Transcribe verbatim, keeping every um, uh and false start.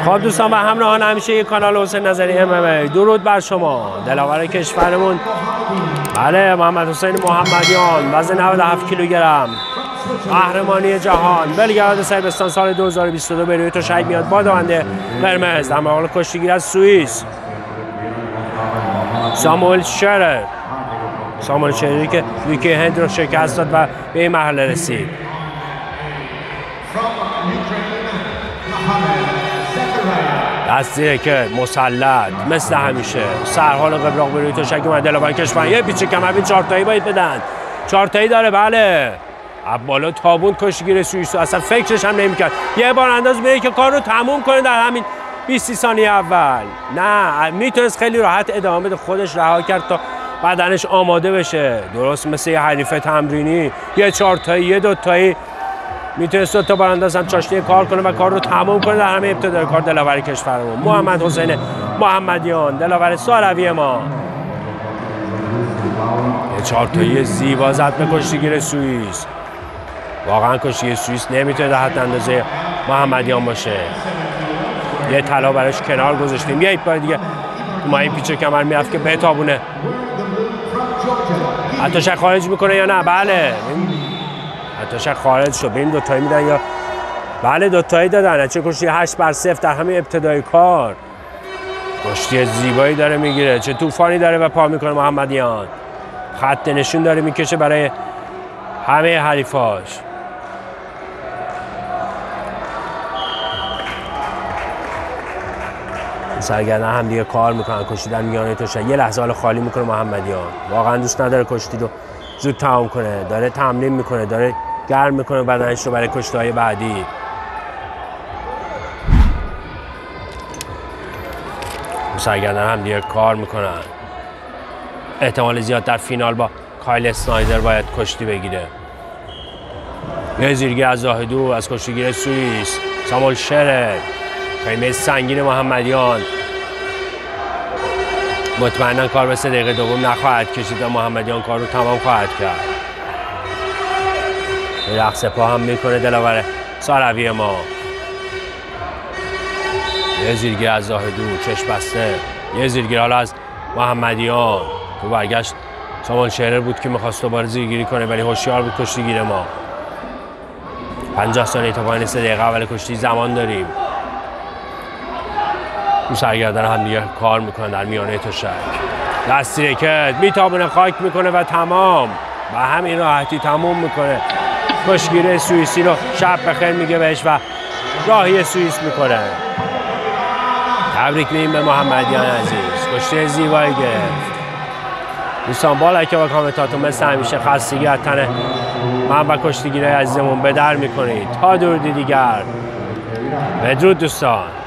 خب دوستان و همراهان همیشه یک کانال حسین نظری ام ام ای، درود بر شما. دلاور کشورمون بله محمد حسین محمدیان، وزن نود و هفت کیلوگرم، قهرمانی جهان، بلگراد صربستان سال دو هزار و بیست و دو. به روی تشک میاد با دونده قرمز در مقابل کشتیگیر از سوئیس ساموئل شرر. ساموئل شرری که ویکی هند رو شکست داد و به این مرحله رسید. دستیره که مسلط مثل همیشه سرحال قبراق به روی تشک اومد. دلاور کشور یه پیچ کمربین چهارتایی باید بدن، چهارتایی داره بله. از بالا تابون کشتیگیر سوئیس اصلا فکرش هم نمی‌کرد یه بار انداز بره که کار رو تموم کنه در همین بیست ثانیه اول. نه میتونست خیلی راحت ادامه بده، خودش رها کرد تا بدنش آماده بشه، درست مثل یه حریف تمرینی. یه چهارتایی یه دوتایی میتونست دو تا بارانداز هم چاشنی کار کنه و کار رو تمام کنه در همه ابتدای کار. دلاور کشورمون محمد حسین محمدیان، دلاور ساروی ما، یه چهارتایی زیبا زد به کشتیگیر سوئیس. واقعا کشتیگیر سوئیس نمیتونه در حد اندازه محمدیان باشه. یه طلا براش کنار گذاشتیم، یه بار دیگه ما این پیچ کمر میرفت که بتابونه. حتی شک خارج میکنه یا نه؟ بله حتی شک خارج شد. به این دوتایی میدن یا بله دوتایی دادن. چه کشتی هشت بر صفر در همه ابتدای کار. کشتی زیبایی داره میگیره، چه طوفانی داره و پا میکنه محمدیان. خط نشون داره میکشه برای همه حریفاش. سرگردن هم دیگه کار میکنن، کشتی در میانه تشک. یه لحظه حالا خالی میکنه محمدیان، واقعا دوست نداره کشتی رو زود تمام کنه، داره تمرین میکنه، داره گرم میکنه بدنش رو برای کشتی‌های بعدی. سرگردن هم دیگه کار میکنن. احتمال زیاد در فینال با کایل اسنایدر باید کشتی بگیره. یه زیرگیر از زاهدو از کشتیگیر سوئیس ساموئل شرر. خیمه سنگین محمدیان مطمئنا کار به سه دقیقه دوم نخواهد کشید و محمدیان کار رو تمام خواهد کرد. رقص پا هم میکنه دلاور ساروی ما. یه زیرگیر از زاهدو چشم بسته، یه زیرگیر حالا از محمدیان. تو برگشت ساموئل شرر بود که میخواست دوباره زیرگیری کنه ولی هوشیار بود کشتیگیر ما. پنجاه ثانیه تا پایان سه دقیقه اول کشتی زمان داریم. تو سرگردن هم دیگه کار میکنن در میانه تشک. دستی رکت میتابونه خاک میکنه و تمام و همین راحتی تموم میکنه. کشتیگیر سوئیسی رو شب بخیر میگه بهش و راهی سوئیس میکنه. تبریک میگیم به محمدیان عزیز، کشتی زیبایی گرفت. دوستان با لایک و کامنتاتون مثل همیشه خستگی از تن من و کشتیگیرای عزیزمون به در میکنید. تا درودی دیگر، بدرود دوستان.